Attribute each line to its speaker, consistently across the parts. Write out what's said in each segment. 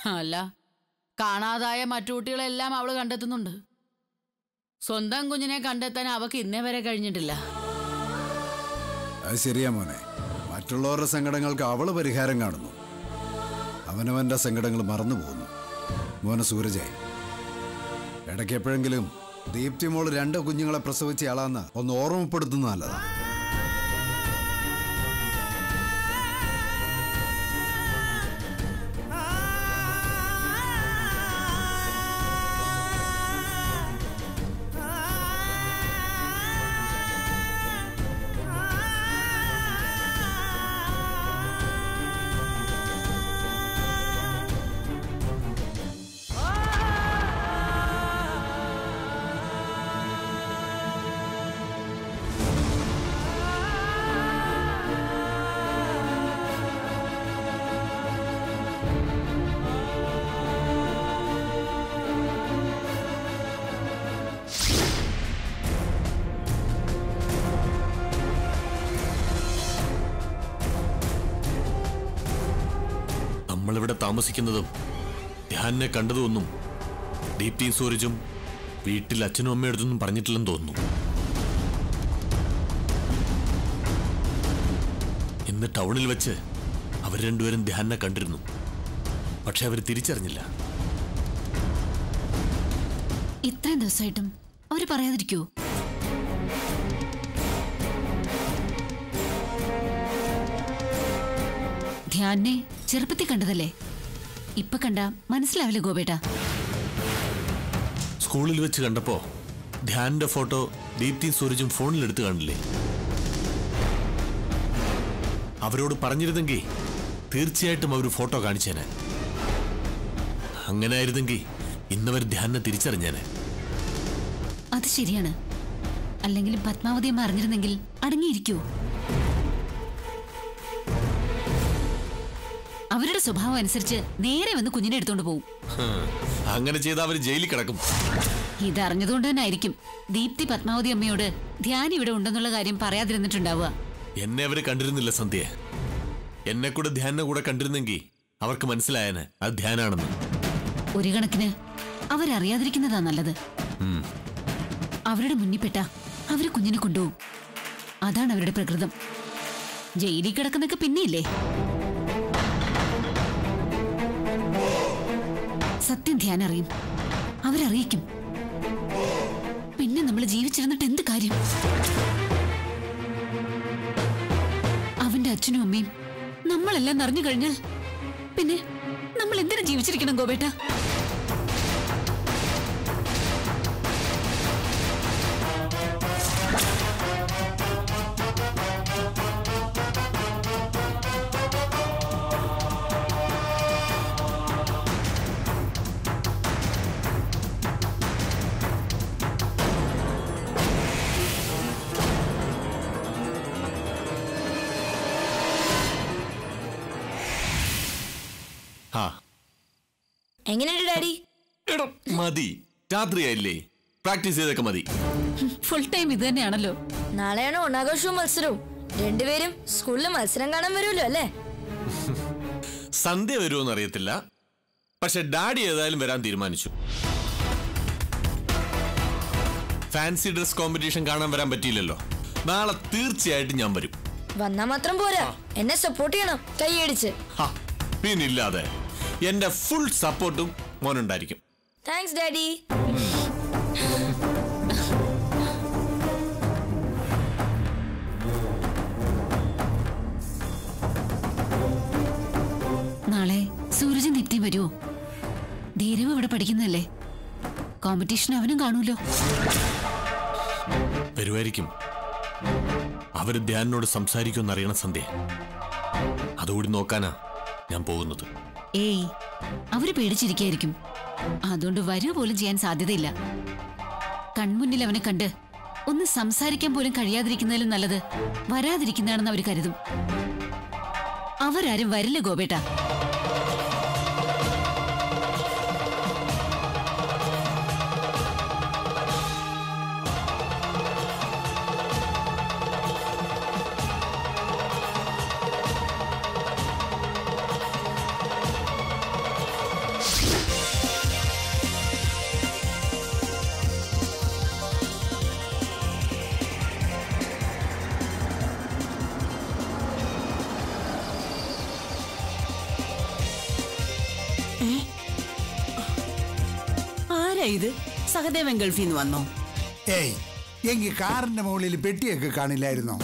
Speaker 1: അല്ല, കാണാതായ മറ്റു കുട്ടികളെല്ലാം അവള് കണ്ടെത്തുന്നുണ്ട്. സ്വന്തം കുഞ്ഞിനെ കണ്ടെത്താൻ അവക്ക് ഇന്നേ വരെ കഴിഞ്ഞിട്ടില്ല.
Speaker 2: അത് ശരിയാ മോനെ. മറ്റുള്ളവരുടെ സങ്കടങ്ങൾക്ക് അവള് പരിഹാരം കാണുന്നു, അവനവന്റെ സങ്കടങ്ങൾ മറന്നു പോകുന്നു. മോനെ സൂരജെ, ഇടയ്ക്ക് എപ്പോഴെങ്കിലും ദീപ്തി മോള് 2 കുഞ്ഞുങ്ങളെ പ്രസവിച്ച ആളാന്ന് ഒന്ന് ഓർമ്മപ്പെടുത്തുന്ന നല്ലതാ.
Speaker 3: നമ്മളിവിടെ താമസിക്കുന്നതും ധ്യാനെ കണ്ടതൊന്നും ദീപ്തിയും സൂരജും വീട്ടിൽ അച്ഛനും അമ്മയടുത്തൊന്നും പറഞ്ഞിട്ടില്ലെന്ന് തോന്നുന്നു. ഇന്ന് ടൗണിൽ വെച്ച് അവർ രണ്ടുപേരും ധ്യാനെ കണ്ടിരുന്നു. പക്ഷെ അവർ തിരിച്ചറിഞ്ഞില്ല.
Speaker 4: ഇത്രയും ദിവസമായിട്ടും അവര് പറയാതിരിക്കോ? ധ്യാനെ ചെറുപ്പത്തിൽ കണ്ടതല്ലേ, ഇപ്പൊ കണ്ട മനസ്സിലാവില്ല ഗോപേട്ടാ.
Speaker 3: സ്കൂളിൽ വെച്ച് കണ്ടപ്പോ ധ്യാന്റെ ഫോട്ടോ ദീപ്തിയും സൂരജും ഫോണിലെടുത്ത് കാണില്ലേ? അവരോട് പറഞ്ഞിരുന്നെങ്കിൽ തീർച്ചയായിട്ടും അവർ ഫോട്ടോ കാണിച്ചേനെ. അങ്ങനെ ആയിരുന്നെങ്കിൽ ഇന്നവർ ധ്യാനെ തിരിച്ചറിഞ്ഞേനെ.
Speaker 4: അത് ശരിയാണ്. അല്ലെങ്കിലും പത്മാവതി അമ്മ അറിഞ്ഞിരുന്നെങ്കിൽ അടങ്ങിയിരിക്കൂ. അവരുടെ സ്വഭാവം അനുസരിച്ച് നേരെ വന്ന് കുഞ്ഞിനെ എടുത്തോണ്ട് പോവും.
Speaker 3: അങ്ങനെ ചെയ്താൽ അവർ ജയിലിൽ കിടക്കും.
Speaker 4: ഇതറിഞ്ഞതുകൊണ്ട് തന്നെ ആയിരിക്കും ദീപ്തി പത്മാവതി അമ്മയോട് ധ്യാൻ ഇവിടെ ഉണ്ടെന്നുള്ള കാര്യം പറയാതിരുന്നിട്ടുണ്ടാവുക.
Speaker 3: എന്നെ അവര് കണ്ടിരുന്നില്ല സന്ധ്യ. എന്നെ കൂടെ ധ്യാനെ കൂടെ കണ്ടിരുന്നെങ്കിൽ അവർക്ക് മനസ്സിലായനെ അത് ധ്യാനാണെന്ന്.
Speaker 4: ഒരു കണക്കിന് അവരറിയാതിരിക്കുന്നതാ നല്ലത്. അവരുടെ മുന്നിൽപ്പെട്ട അവര് കുഞ്ഞിനെ കൊണ്ടുപോകും. അതാണ് അവരുടെ പ്രകൃതം. ജയിലിൽ കിടക്കുന്നൊക്കെ പിന്നെയില്ലേ. സത്യം ധ്യാൻ അറിയും, അവരറിയിക്കും. പിന്നെ നമ്മൾ ജീവിച്ചിരുന്നിട്ട് എന്ത് കാര്യം? അവന്റെ അച്ഛനും അമ്മയും നമ്മളെല്ലാം അറിഞ്ഞു കഴിഞ്ഞാൽ പിന്നെ നമ്മൾ എന്തിനാ ജീവിച്ചിരിക്കണം ഗോപേട്ട?
Speaker 5: എങ്ങനെയുണ്ട് ഡാഡി?
Speaker 3: മതി, രാത്രിയായില്ലേ, പ്രാക്ടീസ് ചെയ്തൊക്കെ മതി.
Speaker 4: ഫുൾ ടൈം ഇത് തന്നെയാണല്ലോ.
Speaker 5: നാളെയാണ് ഓണാഘോഷവും മത്സരവും. രണ്ടുപേരും സ്കൂളിൽ മത്സരം കാണാൻ വരുമല്ലോ അല്ലേ?
Speaker 3: സന്ധ്യ വരുമോന്ന് അറിയത്തില്ല, പക്ഷെ ഡാഡി ഏതായാലും വരാൻ തീരുമാനിച്ചു. ഫാൻസി ഡ്രസ് കോമ്പറ്റീഷൻ കാണാൻ വരാൻ പറ്റിയില്ലല്ലോ. നാളെ തീർച്ചയായിട്ടും ഞാൻ വരും.
Speaker 5: വന്നാ മാത്രം പോരാ, എന്നെ സപ്പോർട്ട് ചെയ്യണം കൈയടിച്ച്.
Speaker 3: പിന്നില്ലാതെ എന്റെ ഫുൾ സപ്പോർട്ടും മോനുണ്ടായിരിക്കും.
Speaker 5: Thanks daddy.
Speaker 4: നാളെ സൂരജ് ദീപ്തി വരുമോ? ധീരവ് ഇവിടെ പഠിക്കുന്നല്ലേ, കോമ്പറ്റീഷൻ അവനും കാണൂലോ.
Speaker 3: വരുമായിരിക്കും. അവര് ധ്യാനോട് സംസാരിക്കുമെന്ന് അറിയണം സന്ധ്യ. അതുകൂടി നോക്കാനാ ഞാൻ പോകുന്നത്.
Speaker 4: ഏയ്, അവര് പേടിച്ചിരിക്കായിരിക്കും. അതുകൊണ്ട് വരിക പോലും ചെയ്യാൻ സാധ്യതയില്ല. കൺമുന്നിൽ അവനെ കണ്ട് ഒന്ന് സംസാരിക്കാൻ പോലും കഴിയാതിരിക്കുന്നതിലും നല്ലത് വരാതിരിക്കുന്നതാണെന്ന് അവർ കരുതും. അവരാരും വരില്ല ഗോപേട്ട.
Speaker 6: ഇത് സഹദേവൻ ഗൾഫിൽ നിന്ന് വന്നോ?
Speaker 7: ഏയ്, എങ്കിൽ കാറിന്റെ മുകളിൽ പെട്ടിയൊക്കെ കാണില്ലായിരുന്നോ?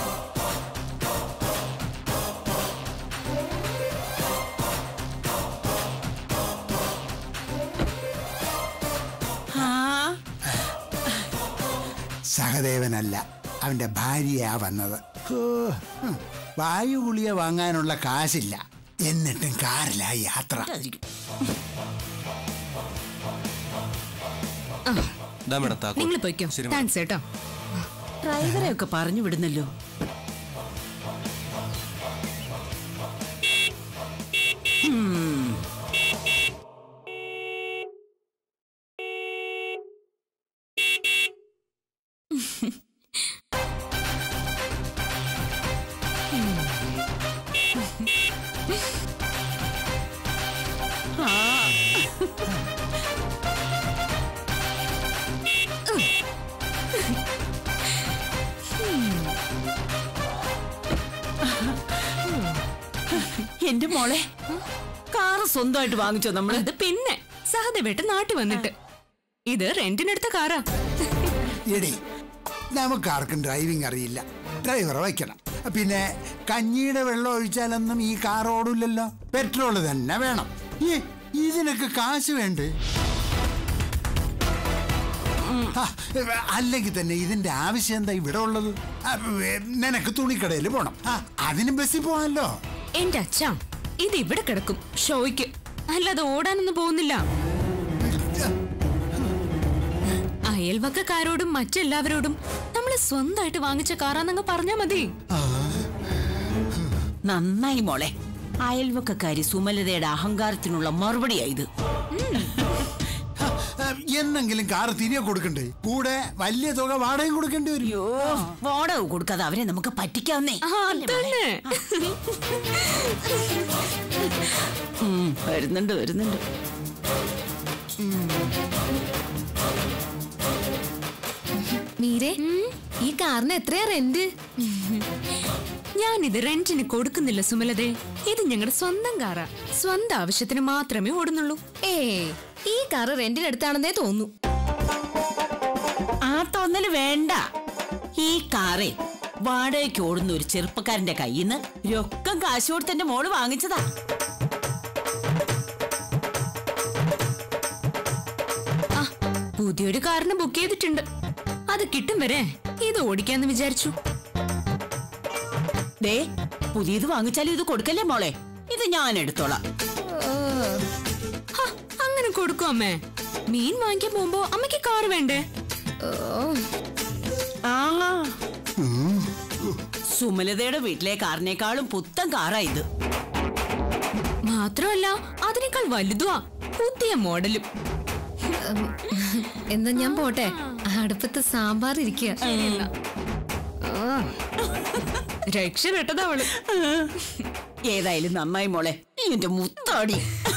Speaker 7: സഹദേവനല്ല, അവന്റെ ഭാര്യയാ വന്നത്. വായു ഗുളിക വാങ്ങാനുള്ള കാശില്ല, എന്നിട്ടും കാറിലായി യാത്ര.
Speaker 8: നിങ്ങൾ പോയിക്കോ. താങ്ക്സ് കേട്ടോ.
Speaker 6: ഡ്രൈവറെ ഒക്കെ പറഞ്ഞു വിടുന്നല്ലോ. എന്റെ മോളെ, കാറ് സ്വന്തമായിട്ട് വാങ്ങിച്ചോ നമ്മള്?
Speaker 8: അത് പിന്നെ സഹദേവേട്ടൻ നാട്ടിൽ വന്നിട്ട്. ഇത് റെന്റിനെടുത്ത കാറാ.
Speaker 7: എടേ, നമുക്കാർക്കും ഡ്രൈവിംഗ് അറിയില്ല, ഡ്രൈവറെ വയ്ക്കണം. പിന്നെ കഞ്ഞിയുടെ വെള്ളം ഒഴിച്ചാലൊന്നും ഈ കാർ ഓടില്ലല്ലോ, പെട്രോൾ തന്നെ വേണം. ഇതിനൊക്കെ കാശ് വേണ്ടേ? അല്ലെങ്കിൽ തന്നെ ഇതിന്റെ ആവശ്യം എന്താ ഇവിടെ ഉള്ളത്? നിനക്ക് തുണിക്കടയിൽ പോണം, അതിന് ബസ്സിൽ പോകാനല്ലോ.
Speaker 8: എന്റെ അച്ഛാ, ഇത് ഇവിടെ കിടക്കും ഷോയ്ക്ക്, അല്ലാതെ ഓടാനൊന്നും പോകുന്നില്ല. അയൽവക്കക്കാരോടും മറ്റെല്ലാവരോടും നമ്മള് സ്വന്തമായിട്ട് വാങ്ങിച്ച കാറാന്നങ്ങ് പറഞ്ഞാ മതി.
Speaker 6: നന്നായി മോളെ, അയൽവക്കക്കാരി സുമലതയുടെ അഹങ്കാരത്തിനുള്ള മറുപടിയായത്.
Speaker 7: എന്നെങ്കിലും കാറ് തിരികെ കൊടുക്കണ്ടേ? കൂടെ വലിയ തുക വാടകയും കൊടുക്കേണ്ടി വരും.
Speaker 6: അയ്യോ, വാടക കൊടുക്കാതെ അവരെ നമുക്ക് പറ്റിക്കാവുന്നേ. വരുന്നുണ്ട് വരുന്നുണ്ട്.
Speaker 8: മീരെ, ഈ കാറിന് എത്രയാ റെന്റ്? ഞാനിത് റെന്റിന് കൊടുക്കുന്നില്ല സുമലതേ. ഇത് ഞങ്ങളുടെ സ്വന്തം കാറാ, സ്വന്തം ആവശ്യത്തിന് മാത്രമേ ഓടുന്നുള്ളൂ. ഈ കാറ് റെന്റിനെടുത്താണെന്നേ തോന്നുന്നു.
Speaker 6: ആ തോന്നല് വേണ്ട. ഈ കാറേ വാടകയ്ക്ക് ഓടുന്ന ഒരു ചെറുപ്പക്കാരന്റെ കയ്യിൽ നിന്ന് രൊക്കം കാശ് കൊടുത്ത് എന്റെ മോള് വാങ്ങിച്ചതാ.
Speaker 8: പുതിയൊരു കാറിന് ബുക്ക് ചെയ്തിട്ടുണ്ട്. അത് കിട്ടും വരെ ഇത് ഓടിക്കാന്ന് വിചാരിച്ചു.
Speaker 6: ദേ, പുതിയത് വാങ്ങിച്ചാലും ഇത് കൊടുക്കല്ലേ മോളെ, ഇത് ഞാൻ എടുത്തോളാം.
Speaker 8: അങ്ങനെ കൊടുക്കും അമ്മേ. മീൻ വാങ്ങിക്കാൻ പോകുമ്പോ അമ്മയ്ക്ക് കാർ വേണ്ടേ?
Speaker 6: സുമലതയുടെ വീട്ടിലെ കാറിനേക്കാളും പുത്തൻ കാറാ ഇത്.
Speaker 8: മാത്രമല്ല അതിനേക്കാൾ വലുതുവാ, പുതിയ മോഡലും. എന്നാ ഞാൻ പോട്ടെ, അടുപ്പത്ത് സാമ്പാർ ഇരിക്കുക. രക്ഷപ്പെട്ടതാ അവള്.
Speaker 6: ഏതായാലും നന്നായി മോളെ, എന്റെ മുത്താടി.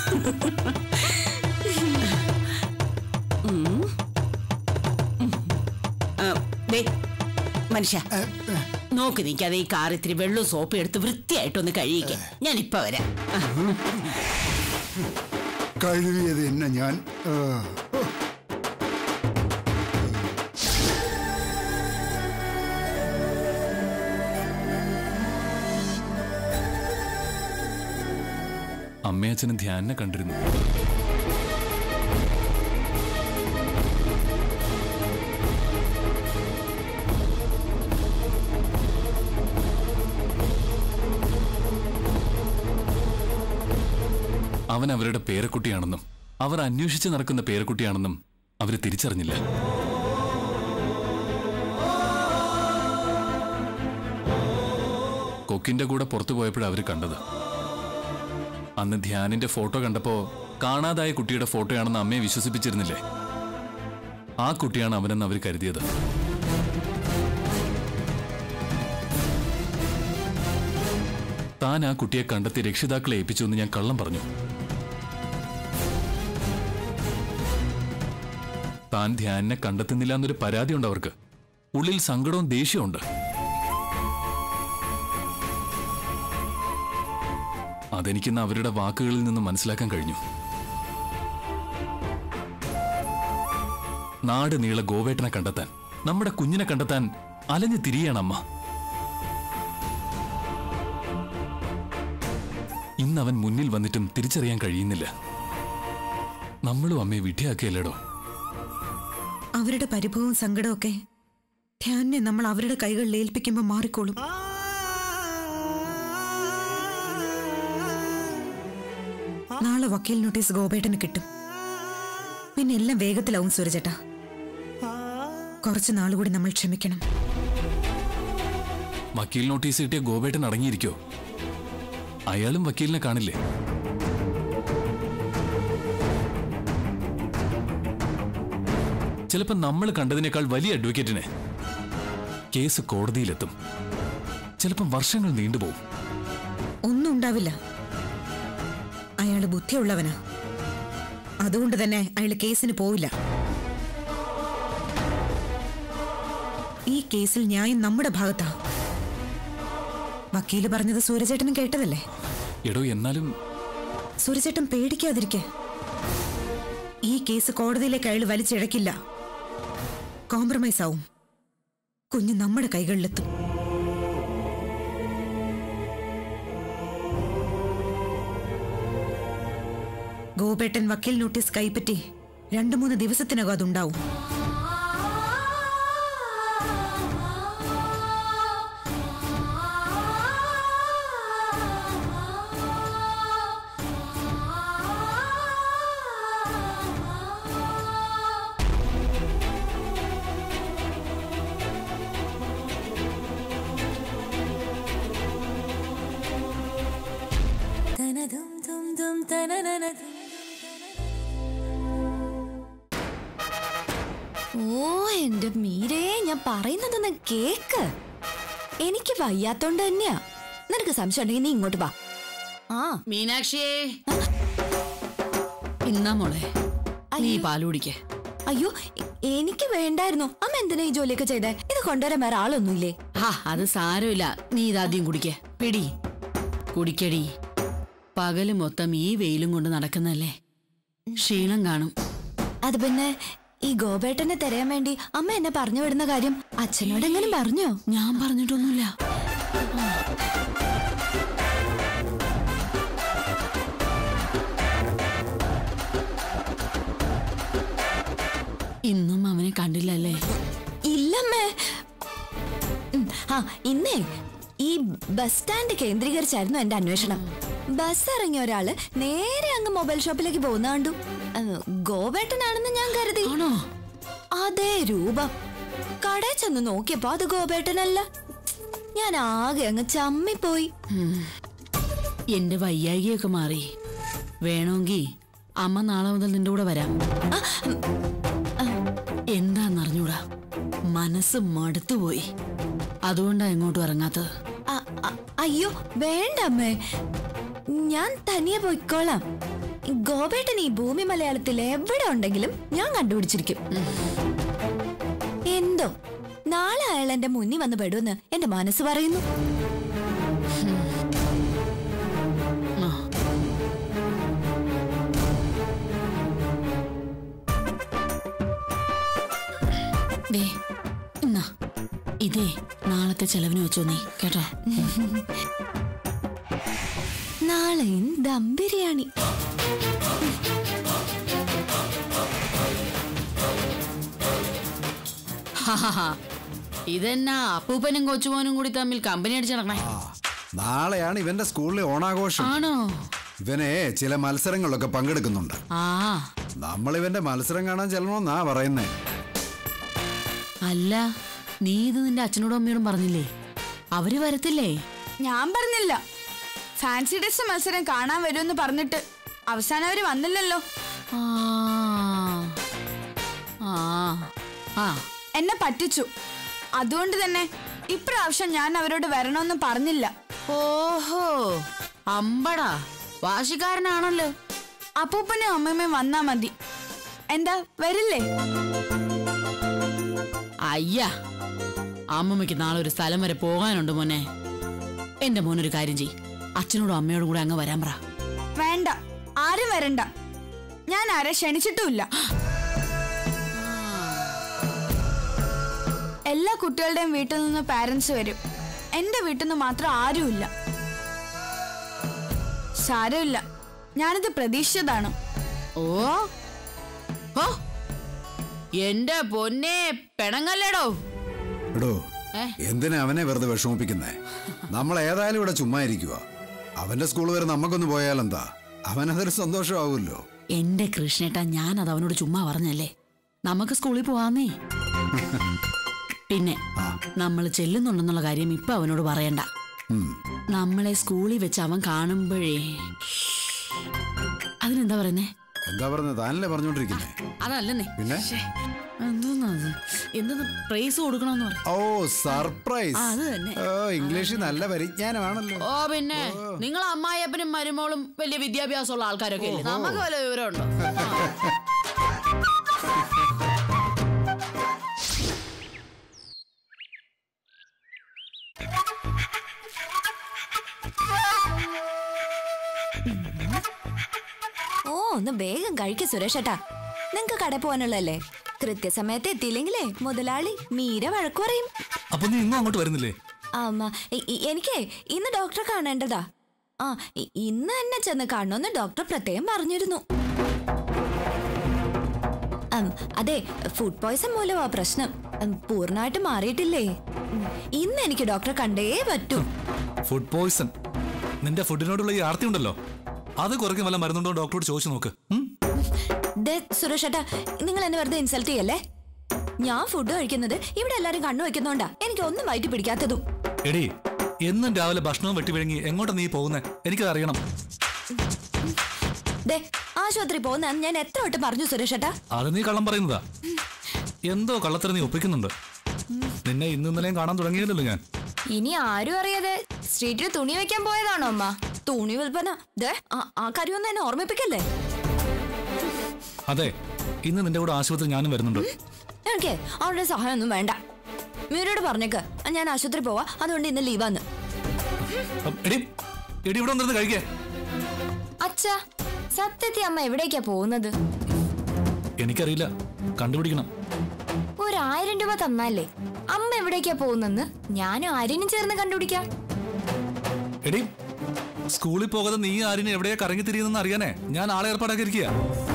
Speaker 6: മനുഷ്യ നോക്ക് നിൽക്കാതെ ഈ കാർ ഇത്തിരി വെള്ളവും സോപ്പ് എടുത്ത് വൃത്തിയായിട്ടൊന്ന് കഴുകിക്കേ. ഞാൻ ഇപ്പൊ വരാം.
Speaker 7: കഴുകിയത് എന്നെ ഞാൻ.
Speaker 9: അമ്മയച്ഛനും ധ്യാനെ കണ്ടിരുന്നു. അവൻ അവരുടെ പേരക്കുട്ടിയാണെന്നും അവർ അന്വേഷിച്ച് നടക്കുന്ന പേരക്കുട്ടിയാണെന്നും അവര് തിരിച്ചറിഞ്ഞില്ല. കൊക്കിന്റെ കൂടെ പുറത്തു പോയപ്പോഴാണ് അവര് കണ്ടത്. അന്ന് ധ്യാനിന്റെ ഫോട്ടോ കണ്ടപ്പോ കാണാതായ കുട്ടിയുടെ ഫോട്ടോയാണെന്ന് അമ്മയെ വിശ്വസിപ്പിച്ചിരുന്നില്ലേ? ആ കുട്ടിയാണ് അവനെന്ന് അവർ കരുതിയത്. താൻ ആ കുട്ടിയെ കണ്ടെത്തി രക്ഷിതാക്കളെ ഏൽപ്പിച്ചു എന്ന് ഞാൻ കള്ളം പറഞ്ഞു. താൻ ധ്യാനിനെ കണ്ടെത്തുന്നില്ല എന്നൊരു പരാതിയുണ്ട് അവർക്ക്. ഉള്ളിൽ സങ്കടവും ദേഷ്യമുണ്ട്. അതെനിക്കിന്ന് അവരുടെ വാക്കുകളിൽ നിന്ന് മനസ്സിലാക്കാൻ കഴിഞ്ഞു. നാട് നീള ഗോവേട്ടനെ കണ്ടെത്താൻ, നമ്മുടെ കുഞ്ഞിനെ കണ്ടെത്താൻ അലഞ്ഞു തിരിയാണ് അമ്മ. ഇന്ന് അവൻ മുന്നിൽ വന്നിട്ടും തിരിച്ചറിയാൻ കഴിയുന്നില്ല. നമ്മളും അമ്മയെ വിഡ്ഢിയാക്കിയല്ലേടോ.
Speaker 8: അവരുടെ പരിഭവവും സങ്കടമൊക്കെ ധ്യാനെ നമ്മൾ അവരുടെ കൈകളിൽ ഏൽപ്പിക്കുമ്പോൾ മാറിക്കോളും. നാളെ വക്കീൽ നോട്ടീസ് ഗോപേട്ടന് കിട്ടും. പിന്നെ എല്ലാം വേഗത്തിലാവും സൂരജേട്ടാ. കുറച്ചു നാളുകൂടി നമ്മൾ ക്ഷമിക്കണം.
Speaker 9: വക്കീൽ നോട്ടീസ് കിട്ടിയ ഗോപേട്ടൻ അടങ്ങിയിരിക്കോ? അയാളും വക്കീലിനെ കാണില്ലേ? ചിലപ്പോ നമ്മൾ കണ്ടതിനേക്കാൾ വലിയ അഡ്വക്കേറ്റിനെ. കേസ് കോടതിയിലെത്തും. ചിലപ്പം വർഷങ്ങൾ നീണ്ടുപോകും.
Speaker 8: ഒന്നും ഉണ്ടാവില്ല. അയാള് ബുദ്ധിയുള്ളവനാ. അതുകൊണ്ട് തന്നെ അയാൾ കേസിന് പോവില്ല. ഈ കേസിൽ ന്യായം നമ്മുടെ ഭാഗത്താ. വക്കീല് പറഞ്ഞത് സൂരജേട്ടനും കേട്ടതല്ലേ?
Speaker 9: എടോ, എന്നാലും
Speaker 8: സൂരജേട്ടൻ പേടിക്കാതിരിക്കെ. ഈ കേസ് കോടതിയിലേക്ക് അയാൾ വലിച്ചിഴക്കില്ല. കോംപ്രമൈസ് ആവും. കുഞ്ഞ് നമ്മുടെ കൈകളിലെത്തും. ഗോപേട്ടൻ വക്കീൽ നോട്ടീസ് കൈപ്പറ്റി 2-3 ദിവസത്തിനകം അതുണ്ടാവും.
Speaker 5: ഓ എന്റെ മീരേ, ഞാൻ പറയുന്നതൊന്ന് കേക്ക്. എനിക്ക് വയ്യാത്തോണ്ട് തന്നെയാ. നിനക്ക് സംശയം ഉണ്ടെങ്കിൽ നീ ഇങ്ങോട്ട് വാ. ആ
Speaker 1: മീനാക്ഷിയേ, ഇന്നാ മോളെ നീ പാല് കുടിക്കേ.
Speaker 5: അയ്യോ, എനിക്ക് വേണ്ടായിരുന്നു. അമ്മ എന്തിനാ ഈ ജോലിയൊക്കെ ചെയ്തേ? ഇത് കൊണ്ടുവരാൻ വേറെ ആളൊന്നുമില്ലേ?
Speaker 1: അത് സാരമില്ല. നീ ഇതാദ്യം കുടിക്കേ. പിടി, കുടിക്കടി. പകല് മൊത്തം ഈ വെയിലും കൊണ്ട് നടക്കുന്നല്ലേ, ക്ഷീണം കാണും.
Speaker 5: അത് പിന്നെ ഈ ഗോപേട്ടനെ തിരയാൻ വേണ്ടി അമ്മ എന്നെ പറഞ്ഞു വിടുന്ന കാര്യം അച്ഛനോട് എങ്ങനെ പറഞ്ഞോ?
Speaker 1: ഞാൻ പറഞ്ഞിട്ടൊന്നുമില്ല. ഇന്നും അവനെ കണ്ടില്ലല്ലേ?
Speaker 5: ഇല്ലമ്മേ. ഇന്നേ ഈ ബസ് സ്റ്റാൻഡ് കേന്ദ്രീകരിച്ചായിരുന്നു എന്റെ അന്വേഷണം. ബസ് ഇറങ്ങിയ ഒരാള് നേരെ അങ്ങ് മൊബൈൽ ഷോപ്പിലേക്ക് പോകുന്ന കണ്ടു. ഗോപേട്ടനാണെന്ന് ഞാൻ കരുതി. അതേ രൂപം. കടയിൽ ചെന്ന് നോക്കിയപ്പോ അത് ഗോപേട്ടനല്ല. ഞാൻ ആകെ അങ്ങ് ചമ്മിപ്പോയി.
Speaker 1: എന്റെ വയ്യായികയൊക്കെ മാറി. വേണമെങ്കിൽ അമ്മ നാളെ മുതൽ നിന്റെ കൂടെ വരാം. എന്താന്നറിഞ്ഞൂടാ, മനസ്സ് മടുത്തുപോയി. അതുകൊണ്ടാ എങ്ങോട്ടും ഇറങ്ങാത്തത്.
Speaker 5: അയ്യോ വേണ്ട അമ്മേ, ഞാൻ തനിയെ പോയിക്കോളാം. ഗോപേട്ടൻ ഈ ഭൂമി മലയാളത്തിൽ എവിടെ ഉണ്ടെങ്കിലും ഞാൻ കണ്ടുപിടിച്ചിരിക്കും. എന്തോ നാളെ അയാൾ എന്റെ മുന്നിൽ വന്ന് പെടുമെന്ന് എന്റെ മനസ്സ് പറയുന്നു.
Speaker 1: ഇതേ നാളത്തെ ചെലവിന് വെച്ചോ നീ, കേട്ടോ?
Speaker 5: നാളെയും ദം ബിരിയാണി.
Speaker 1: ഇതെന്നാ അപ്പൂപ്പനും കൊച്ചുമോനും കൂടി തമ്മിൽ കമ്പനി അടിച്ചിടണേ?
Speaker 2: നാളെയാണ് ഇവന്റെ സ്കൂളിലെ ഓണാഘോഷം.
Speaker 1: ആണോ?
Speaker 2: ഇവനെ ചില മത്സരങ്ങളിലൊക്കെ പങ്കെടുക്കുന്നുണ്ട്. നമ്മൾ ഇവന്റെ മത്സരം കാണാൻ ചെല്ലണമെന്നാ പറയുന്നേ.
Speaker 1: അല്ല, നീ ഇത് നിന്റെ അച്ഛനോടും അമ്മയോടും പറഞ്ഞില്ലേ? അവര് വരത്തില്ലേ?
Speaker 10: ഞാൻ പറഞ്ഞില്ല. ഫാൻസി ഡ്രസ് മത്സരം കാണാൻ വരുമെന്ന് പറഞ്ഞിട്ട് അവസാനം അവര് വന്നില്ലല്ലോ. എന്നെ പറ്റിച്ചു. അതുകൊണ്ട് തന്നെ ഇപ്രാവശ്യം ഞാൻ അവരോട് വരണമെന്ന് പറഞ്ഞില്ല.
Speaker 1: ഓഹോ, അമ്പടാ, വാശിക്കാരനാണല്ലോ.
Speaker 10: അപ്പൂപ്പനും അമ്മമ്മയും വന്നാ മതി. എന്താ വരില്ലേ?
Speaker 1: അയ്യാ, അമ്മമ്മയ്ക്ക് നാളെ ഒരു സ്ഥലം വരെ പോകാനുണ്ട് മോനെ. എന്റെ മോനൊരു കാര്യം ചെയ്, അച്ഛനോടും അമ്മയോടും കൂടെ അങ്ങ് വരാൻ പറ.
Speaker 10: വേണ്ട, ആരും വരണ്ട. ഞാൻ ആരെ ക്ഷണിച്ചിട്ടുമില്ല. എല്ലാ കുട്ടികളുടെയും വീട്ടിൽ നിന്ന് പാരന്റ്സ് വരും. എന്റെ വീട്ടിൽ നിന്ന് മാത്രം ആരുമില്ല. സാരമില്ല, ഞാനിത് പ്രതീക്ഷിച്ചതാണ്.
Speaker 1: ഓ ഓ എന്റെ പൊന്നെ പെണങ്ങല്ലേടോ.
Speaker 2: എടോ, എന്തിനാ അവനെ വെറുതെ വിഷമിപ്പിക്കുന്നേ? നമ്മൾ ഏതായാലും ഇവിടെ ചുമ്മാ ഇരിക്കുക. അവന്റെ സ്കൂൾ വരെ നമുക്കൊന്ന് പോയാലെന്താ? അവനതൊരു സന്തോഷമാവുമല്ലോ.
Speaker 1: എന്റെ കൃഷ്ണേട്ടാ, ഞാനത് അവനോട് ചുമ്മാ പറഞ്ഞല്ലേ. നമുക്ക് സ്കൂളിൽ പോവാന്നേ. പിന്നെ നമ്മൾ ചെല്ലുന്നുണ്ടെന്നുള്ള കാര്യം ഇപ്പൊ അവനോട് പറയണ്ട. നമ്മളെ സ്കൂളിൽ വെച്ച് അവൻ കാണുമ്പോഴേ അതിനെന്താ പറയുന്നേ?
Speaker 2: എന്താ പറയുന്നത്? താനല്ലേ പറഞ്ഞോണ്ടിരിക്കുന്നേ.
Speaker 1: അതല്ലെന്നേ.
Speaker 2: പിന്നെ
Speaker 1: എന്തെന്ന് പ്രൈസ് കൊടുക്കണമെന്ന് പറയും.
Speaker 2: ഓ, സർപ്രൈസ്.
Speaker 1: അത് തന്നെ.
Speaker 2: ഓ, ഇംഗ്ലീഷിൽ നല്ല പരിജ്ഞാനമാണല്ലോ.
Speaker 1: ഓ പിന്നെ നിങ്ങൾ അമ്മായിയപ്പനും മരുമോളും വലിയ വിദ്യാഭ്യാസമുള്ള ആൾക്കാരൊക്കെ അല്ലേ? നമുക്ക് വല്ല വിവരമുണ്ടോ?
Speaker 5: ഓ, ഒന്ന് വേഗം കഴിക്ക സുരേഷേട്ടാ. നിങ്ങക്ക് കട പോകാനുള്ളല്ലേ? കൃത്യസമയത്ത് എത്തിയില്ലെങ്കിലേ മുതലാളി മീര വഴക്കു പറയും.
Speaker 11: അപ്പൊ നീ ഇന്നും അങ്ങോട്ട് വരുന്നില്ലേ?
Speaker 5: എനിക്ക് ഇന്ന് ഡോക്ടറെ കാണേണ്ടതാ. ഇന്ന് എന്നെ ചെന്ന് കാണണമെന്ന് ഡോക്ടർ പ്രത്യേകം പറഞ്ഞിരുന്നു. അതെ, ഫുഡ് പോയ്സൺ മൂലമാ പ്രശ്നം. പൂർണ്ണമായിട്ട് മാറിയിട്ടില്ലേ. ഇന്ന് എനിക്ക് ഡോക്ടറെ കണ്ടേ പറ്റൂ.
Speaker 11: Food poison? നിന്റെ ഫുഡിനോടുള്ള ഈ ആർത്തി ഉണ്ടല്ലോ, അത് കുറയ്ക്കാൻ വല്ല മരുന്നുണ്ടോ ഡോക്ടറോട് ചോദിച്ചു നോക്ക്.
Speaker 5: സുരേഷ് ഏട്ടാ, നിങ്ങൾ എന്നെ വെറുതെ ഇൻസൾട്ട് ചെയ്യല്ലേ. ഞാൻ ഫുഡ് കഴിക്കുന്നത് ഇവിടെ എല്ലാരും കണ്ണു വെക്കുന്നോണ്ടാ എനിക്ക് ഒന്നും വയറ്റി പിടിക്കാത്തതും.
Speaker 11: എടി, എന്നും രാവിലെ ഭക്ഷണവും വെട്ടിവിഴുങ്ങി എങ്ങോട്ടാ നീ പോകുന്നേ? എനിക്കത് അറിയണം.
Speaker 5: ആശുപത്രി പോകുന്ന ഞാൻ എത്ര വട്ടം പറഞ്ഞു സുരേഷ് ഏട്ടാ.
Speaker 11: അത് നീ കള്ളം പറയുന്നതാ. എന്തോ കള്ളത്തിന് നീ ഒപ്പിക്കുന്നുണ്ട്. നിന്നെ ഇന്നും ഇന്നലെയും കാണാൻ തുടങ്ങിയല്ലോ ഞാൻ.
Speaker 8: ഇനി ആരും അറിയാതെ സ്ട്രീറ്റിൽ തുണി വെക്കാൻ പോയതാണോ അമ്മ?
Speaker 5: തുണി വിൽപ്പന? ആ കാര്യമൊന്നും എന്നെ ഓർമ്മിപ്പിക്കല്ലേ.
Speaker 11: അതെ, ഇന്ന് നിന്റെ കൂടെ ആശുപത്രി ഞാനും വരുന്നുണ്ട്.
Speaker 5: എനിക്ക് അവരുടെ സഹായമൊന്നും വേണ്ട. മീരയോട് പറഞ്ഞേക്ക് ഞാൻ ആശുപത്രി പോവാ, അതുകൊണ്ട് ഇന്ന് ലീവാന്ന്.
Speaker 11: ഇവിടെ വന്നിരുന്ന് കഴിക്കേ.
Speaker 8: അച്ഛാ, സത്യത്തിൽ അമ്മ എവിടേക്കാ പോകുന്നത്?
Speaker 11: എനിക്കറിയില്ല, കണ്ടുപിടിക്കണം.
Speaker 8: 1000 രൂപ തന്നാലേ അമ്മ എവിടേക്കാ പോകുന്നെന്ന് ഞാനും ആര്യനും ചേർന്ന് കണ്ടുപിടിക്കാം.
Speaker 11: എടി, സ്കൂളിൽ പോകാതെ നീ ആര്യനെ എവിടെയാ കറങ്ങി തിരിയുന്നെന്ന് അറിയാനേ ഞാൻ ആളെ ഏർപ്പാടാക്കി ഇരിക്കുക.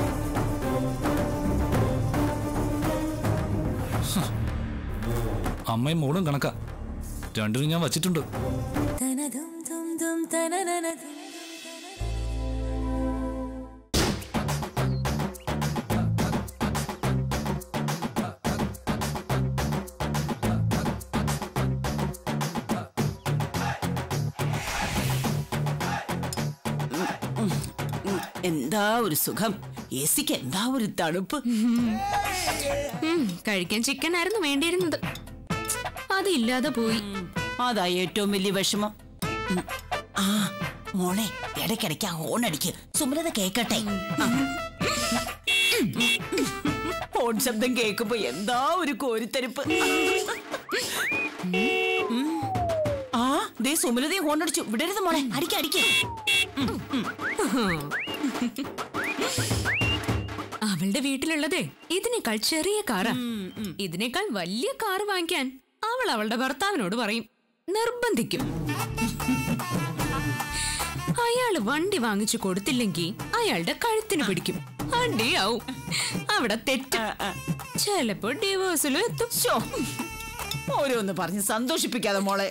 Speaker 11: അമ്മയും മോളും കണക്കാ, രണ്ടിനും ഞാൻ വച്ചിട്ടുണ്ട്.
Speaker 6: എന്താ ഒരു സുഖം, എസിക്ക് എന്താ ഒരു തണുപ്പ്.
Speaker 8: കഴിക്കാൻ ചിക്കൻ ആയിരുന്നു വേണ്ടിയിരുന്നത്, അതില്ലാതെ പോയി.
Speaker 6: അതാ ഏറ്റവും വലിയ വിഷമം. ആ മോളെ, ഇടയ്ക്കിടയ്ക്ക് ആ ഹോൺ അടിക്ക്, സുമലത കേക്കട്ടെ. ഹോൺ ശബ്ദം കേൾക്കുമ്പോ എന്താ ഒരു കോരിത്തരിപ്പ്. ആ ദേ സുമലതയും ഹോൺ അടിച്ചു. വിടരുത് മോളെ, അടിക്ക അടിക്ക.
Speaker 8: അവളുടെ വീട്ടിലുള്ളതേ ഇതിനേക്കാൾ ചെറിയ കാറാ. ഇതിനേക്കാൾ വലിയ കാറ് വാങ്ങിക്കാൻ അവൾ അവളുടെ ഭർത്താവിനോട് പറയും, നിർബന്ധിക്കും. അയാള് വണ്ടി വാങ്ങിച്ചു കൊടുത്തില്ലെങ്കിൽ അയാളുടെ കഴുത്തിന് പിടിക്കും, അടിയാവും. അവിടെ തെറ്റ്, ചിലപ്പോ ഡിവോഴ്സിലും എത്തും.
Speaker 6: ഓരോന്ന് പറഞ്ഞ് സന്തോഷിപ്പിക്കാതെ മോളെ.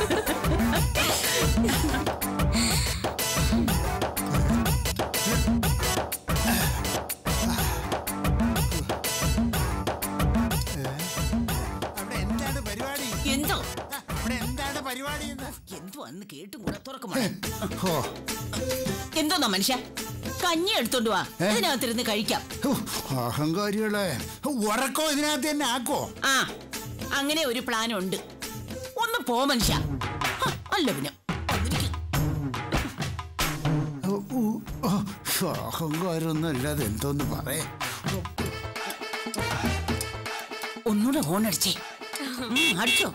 Speaker 6: എന്തോന്നാ മനുഷ്യ, കഞ്ഞി എടുത്തോണ്ട് വാ, ഇതിനകത്തിരുന്ന് കഴിക്കാം.
Speaker 7: അഹങ്കാരികളെ, ഉറക്കോ ഇതിനകത്ത് തന്നെ ആക്കോ?
Speaker 6: ആ, അങ്ങനെ ഒരു പ്ലാൻ ഉണ്ട്. ഒന്ന് പോ മനുഷ്യ. അല്ല പിന്നെ
Speaker 7: അഹങ്കാരൊന്നും അല്ലാതെ എന്തോന്ന് പറയാ.
Speaker 6: ഒന്നുകൂടെ ഹോൺ അടിച്ചേ. അടിച്ചോ?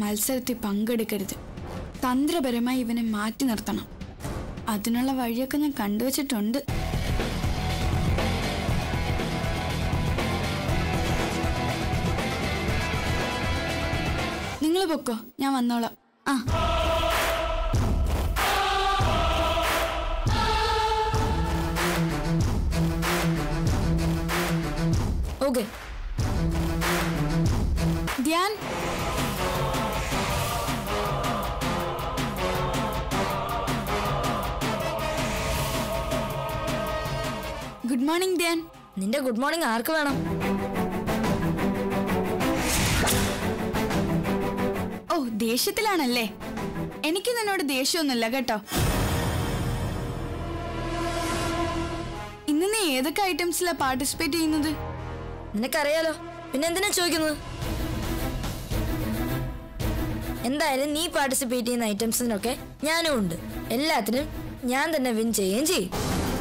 Speaker 10: മത്സരത്തിൽ പങ്കെടുക്കരുത്. തന്ത്രപരമായി ഇവനെ മാറ്റി നിർത്തണം. അതിനുള്ള വഴിയൊക്കെ ഞാൻ കണ്ടുവച്ചിട്ടുണ്ട്. നിങ്ങൾ പൊക്കോ, ഞാൻ വന്നോളാം. ആ
Speaker 5: okay.
Speaker 10: Dhyan, good morning Dhyan.
Speaker 5: നിന്റെ ഗുഡ് മോർണിംഗ് ആർക്ക് വേണം?
Speaker 10: ഓ, ദേഷ്യത്തിലാണല്ലേ? എനിക്ക് നിന്നോട് ദേഷ്യമൊന്നുമില്ല കേട്ടോ. ഇന്ന് നീ ഏതൊക്കെ ഐറ്റംസിലാ പാർട്ടിസിപ്പേറ്റ് ചെയ്യുന്നത്?
Speaker 5: നിനക്കറിയാലോ, പിന്നെ എന്തിനാ ചോദിക്കുന്നത്? എന്തായാലും നീ പാർട്ടിസിപ്പേറ്റ് ചെയ്യുന്ന ഐറ്റംസിനൊക്കെ ഞാനും ഉണ്ട്. എല്ലാത്തിനും ഞാൻ തന്നെ വിൻ ചെയ്യുകയും ചെയ്യും.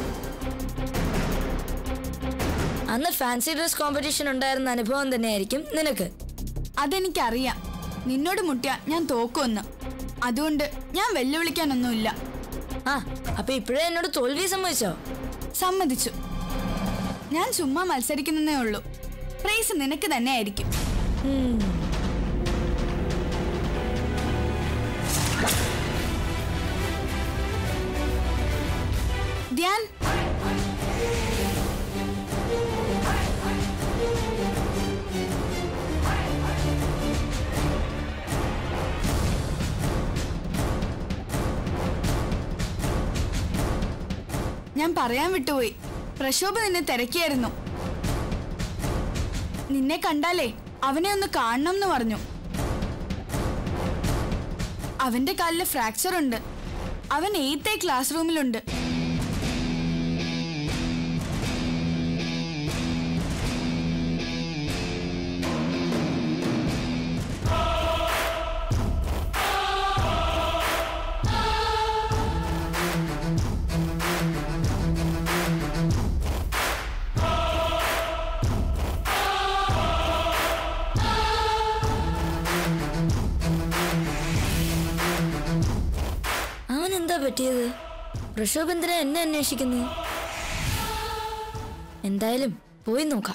Speaker 5: അന്ന് ഫാൻസി ഡ്രസ് കോമ്പറ്റീഷൻ ഉണ്ടായിരുന്ന അനുഭവം തന്നെയായിരിക്കും നിനക്ക്.
Speaker 10: അതെനിക്കറിയാം. നിന്നോട് മുട്ടിയ ഞാൻ തോക്കുമെന്ന്. അതുകൊണ്ട് ഞാൻ വെല്ലുവിളിക്കാനൊന്നുമില്ല.
Speaker 5: ആ, അപ്പൊ ഇപ്പോഴേ എന്നോട് തോൽവി സമ്മതിച്ചോ?
Speaker 10: സമ്മതിച്ചു. ഞാൻ ചുമ്മാ മത്സരിക്കുന്നേ ഉള്ളൂ. പ്രൈസ് നിനക്ക് തന്നെ ആയിരിക്കും. ധ്യാൻ, ഞാൻ പറയാൻ വിട്ടുപോയി. പ്രശോഭ നിന്നെ തിരക്കിയായിരുന്നു. നിന്നെ കണ്ടാലേ അവനെ ഒന്ന് കാണണം എന്ന് പറഞ്ഞു. അവന്റെ കാലില് ഫ്രാക്ചർ ഉണ്ട്. അവൻ 8th ക്ലാസ് റൂമിലുണ്ട്.
Speaker 5: അവനെന്താ പറ്റിയത്? പ്രക്ഷോഭ് എന്തിനാ എന്നെ അന്വേഷിക്കുന്നു? എന്തായാലും പോയി നോക്കാം.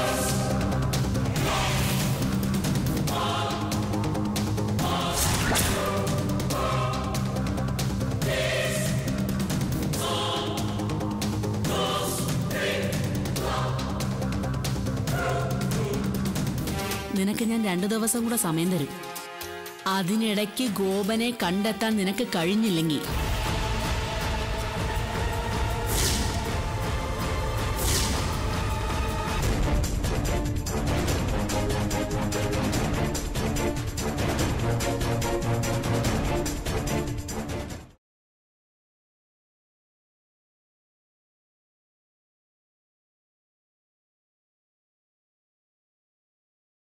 Speaker 1: നിനക്ക് ഞാൻ 2 ദിവസം കൂടെ സമയം തരും. അതിനിടയ്ക്ക് ഗോപനെ കണ്ടെത്താൻ നിനക്ക് കഴിഞ്ഞില്ലെങ്കിൽ